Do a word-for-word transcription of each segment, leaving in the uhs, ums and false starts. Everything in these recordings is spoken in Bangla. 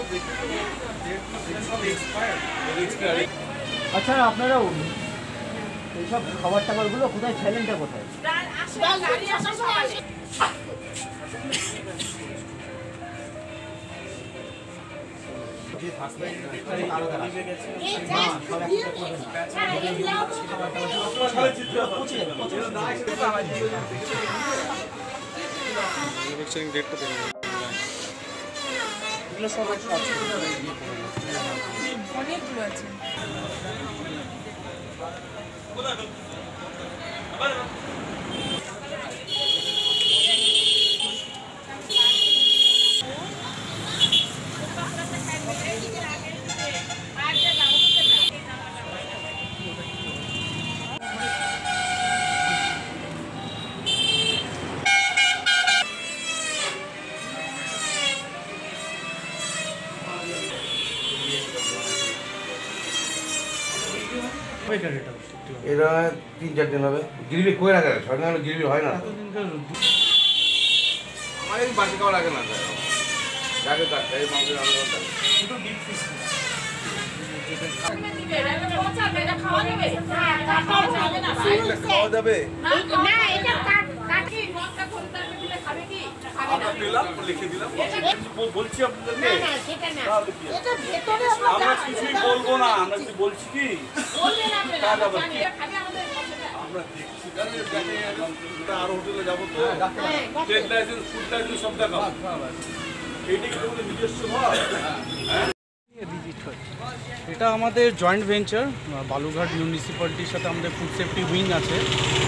আচ্ছা, আপনারা এইসব খাবার টাবারগুলো কোথায় ফেলেনটা কোথায়? অনেকগুলো আছে। এরা তিন চার দিন হবে। গ্রিল করে রাখা ছয় দিন হলে গ্রিল হয় না। আমার এই বাসি খাওয়া লাগে না যাকে এই মাংসের আলাদা খাওয়া যাবে লিখে দিলাম বলছি আপনাদেরকে আমরা কিছুই বলবো না। আমরা কি বলছি কি আমরা দেখছি আর হোটেলে যাবো তো ট্রেড লাইসেন্স ফুড লাইসেন্স সব দেখাবো। এইটা কি আমাদের নিজস্ব ঘর? এটা আমাদের জয়েন্ট ভেঞ্চার বালুরঘাট মিউনিসিপ্যালিটির সাথে আমাদের ফুড সেফটি উইং আছে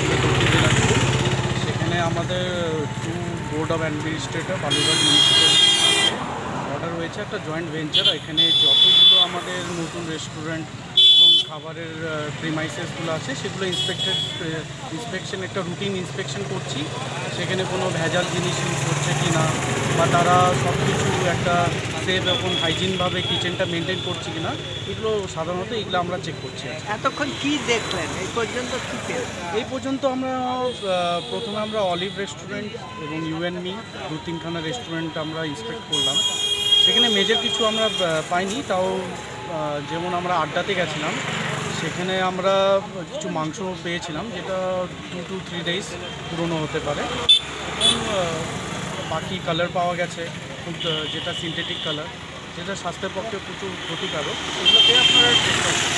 সেখানে আমাদের to board of administrator Balurghat municipality order হয়েছে একটা জয়েন্ট ভেঞ্চার। এখানে যতগুলো আমাদের নতুন রেস্টুরেন্ট এবং খাবারের প্রিমাইসেসগুলো আছে সেগুলো ইন্সপেক্টেড ইন্সপেকশন একটা রুটিন ইন্সপেকশন করছি। সেখানে কোনো ভেজাল জিনিস ইউজ করছে কি না বা তারা সব কিছু একটা সেফ এবং হাইজিনভাবে কিচেনটা মেনটেন করছে কি না এগুলো সাধারণত এগুলো আমরা চেক করছি। এতক্ষণ কি দেখলেন এই পর্যন্ত? কি এই পর্যন্ত আমরা প্রথমে আমরা অলিভ রেস্টুরেন্ট এবং ইউএনমি দু তিনখানা রেস্টুরেন্ট আমরা ইন্সপেক্ট করলাম। সেখানে মেজর কিছু আমরা পাইনি, তাও যেমন আমরা আড্ডাতে গেছিলাম সেখানে আমরা কিছু মাংস পেয়েছিলাম যেটা টু টু থ্রি ডেজ পুরনো হতে পারে। এবং বাকি কালার পাওয়া গেছে খুব যেটা সিনথেটিক কালার যেটা স্বাস্থ্যের পক্ষে প্রচুর ক্ষতিকারক, সেগুলোকে আপনারা চেক করবেন।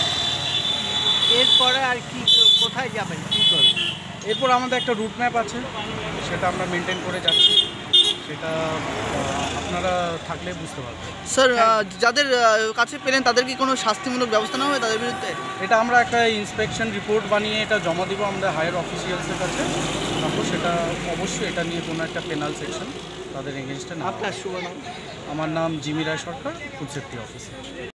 এরপরে আর কি কোথায় যাবেন, কী করবেন? এরপর আমাদের একটা রুট ম্যাপ আছে সেটা আমরা মেনটেন করে যাচ্ছি, সেটা আপনারা থাকলে বুঝতে পারবেন। স্যার, যাদের কাছে পেলেন তাদের কি কোনো শাস্তিমূলক ব্যবস্থা নেওয়া হবে তাদের বিরুদ্ধে? এটা আমরা একটা ইন্সপেকশন রিপোর্ট বানিয়ে এটা জমা দিব আমাদের হায়ার অফিসিয়ালসের কাছে, তারপর সেটা অবশ্যই এটা নিয়ে কোনো একটা পেনাল সেকশন তাদের এগেনস্টে না। আপনার শুভ নাম? আমার নাম Jimmy Roy Sarkar, food safety officer.